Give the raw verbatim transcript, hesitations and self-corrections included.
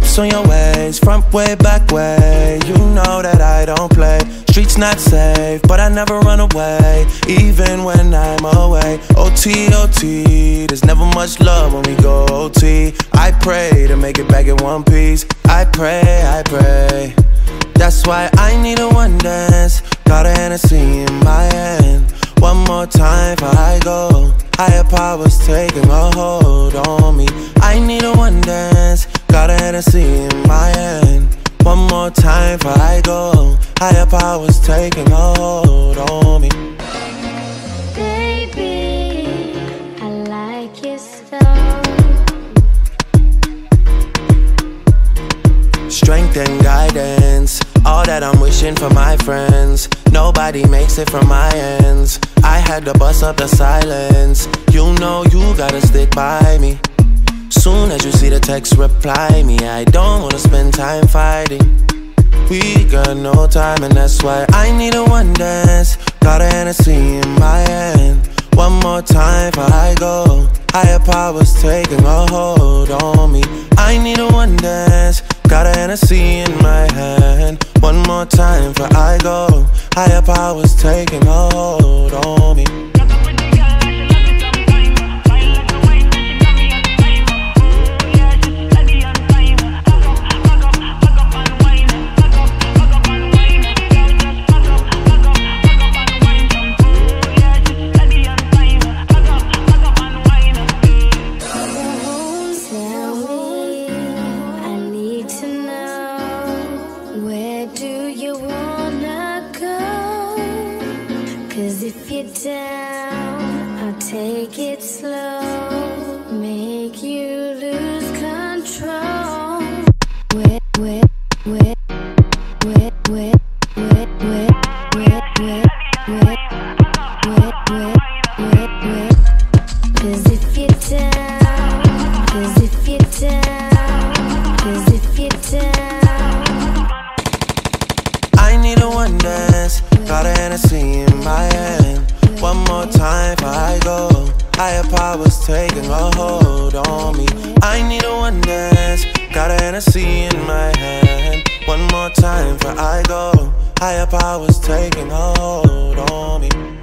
Ice on your waist, front way, back way. You know that I don't play. Streets not safe, but I never run away, even when I'm away. O T, O T, there's never much love when we go O T. I pray to make it back in one piece. I pray, I pray. That's why I need a one dance. Got a Hennessy in my hand. One more time before I go. Higher powers taking a hold on me. I need a one dance. Got a Hennessy in my hand. One more time before I go. Higher powers taking a hold on me. Baby, I like your style. Strength and guidance, all that I'm wishing for my friends. Nobody makes it from my ends. I had to bust up the silence. You know you gotta stick by me. Soon as you see the text, reply me. I don't wanna spend time fighting. We got no time, and that's why I need a one dance. Got a Hennessy in my hand. One more time before I go. Higher powers taking a hold on me. I need a one dance. Got a Hennessy in my hand. One more time before I go. Higher powers taking a hold on me. If you're down, I'll take it slow, make you lose control. Wet, wet, wet, wet, wet, wet, wet, wet, wet, wet, wet, wet, wet, wet. Cause if you're down, cause if you're down, cause if you're down. I need a one dance. Got a Hennessy in my hand. One more time before I go. Higher powers taking a hold on me. I need a one dance. Got a Hennessy in my hand. One more time before I go. Higher powers taking a hold on me.